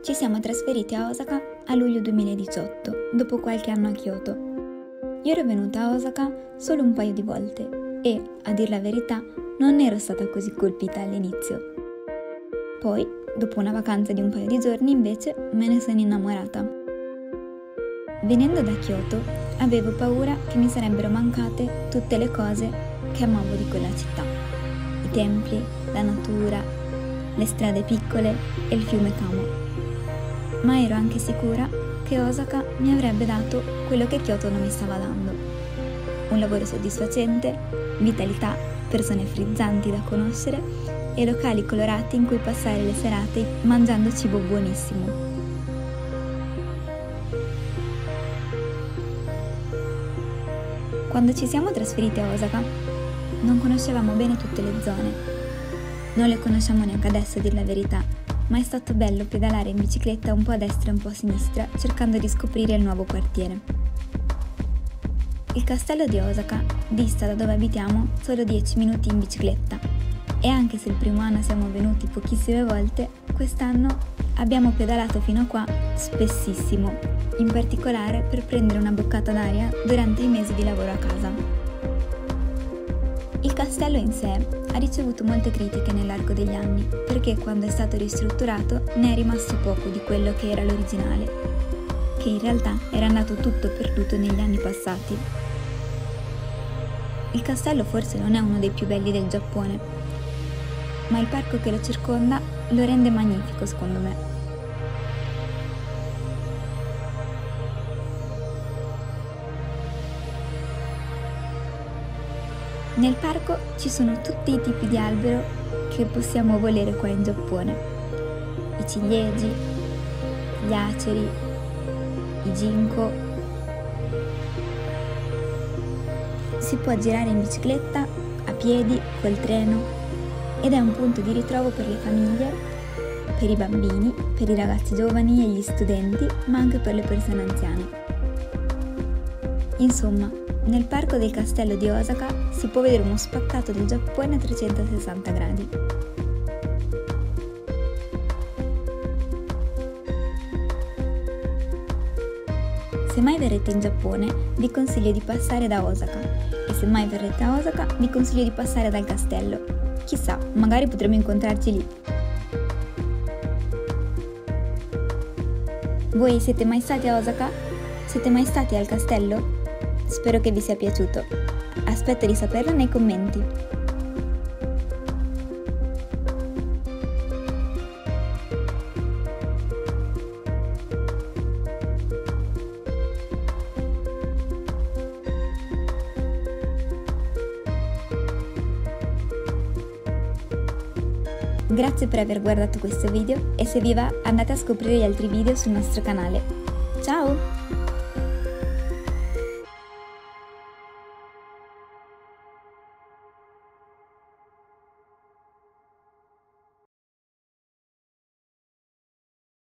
Ci siamo trasferiti a Osaka a luglio 2018, dopo qualche anno a Kyoto. Io ero venuta a Osaka solo un paio di volte e, a dir la verità, non ero stata così colpita all'inizio. Poi, dopo una vacanza di un paio di giorni, invece, me ne sono innamorata. Venendo da Kyoto, avevo paura che mi sarebbero mancate tutte le cose che amavo di quella città. I templi, la natura, le strade piccole e il fiume Kamo. Ma ero anche sicura che Osaka mi avrebbe dato quello che Kyoto non mi stava dando. Un lavoro soddisfacente, vitalità, persone frizzanti da conoscere e locali colorati in cui passare le serate mangiando cibo buonissimo. Quando ci siamo trasferiti a Osaka, non conoscevamo bene tutte le zone. Non le conosciamo neanche adesso, a dir la verità, ma è stato bello pedalare in bicicletta un po' a destra e un po' a sinistra, cercando di scoprire il nuovo quartiere. Il castello di Osaka dista da dove abitiamo solo 10 minuti in bicicletta e anche se il primo anno siamo venuti pochissime volte, quest'anno abbiamo pedalato fino a qua spessissimo, in particolare per prendere una boccata d'aria durante i mesi di lavoro a casa. Il castello in sé ha ricevuto molte critiche nell'arco degli anni, perché quando è stato ristrutturato ne è rimasto poco di quello che era l'originale, che in realtà era andato tutto perduto negli anni passati. Il castello forse non è uno dei più belli del Giappone, ma il parco che lo circonda lo rende magnifico secondo me. Nel parco ci sono tutti i tipi di albero che possiamo volere qua in Giappone. I ciliegi, gli aceri, i ginkgo. Si può girare in bicicletta, a piedi, col treno ed è un punto di ritrovo per le famiglie, per i bambini, per i ragazzi giovani e gli studenti, ma anche per le persone anziane. Insomma, nel parco del castello di Osaka si può vedere uno spaccato del Giappone a 360 gradi. Se mai verrete in Giappone, vi consiglio di passare da Osaka e se mai verrete a Osaka, vi consiglio di passare dal castello. Chissà, magari potremo incontrarci lì. Voi siete mai stati a Osaka? Siete mai stati al castello? Spero che vi sia piaciuto. Aspetto di saperlo nei commenti. Grazie per aver guardato questo video e se vi va andate a scoprire gli altri video sul nostro canale. Ciao!